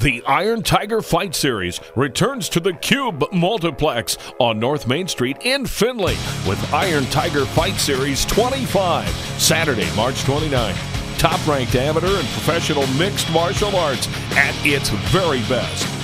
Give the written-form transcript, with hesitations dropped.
The Iron Tiger Fight Series returns to the Cube Multiplex on North Main Street in Findlay with Iron Tiger Fight Series 25, Saturday, March 29th. Top-ranked amateur and professional mixed martial arts at its very best.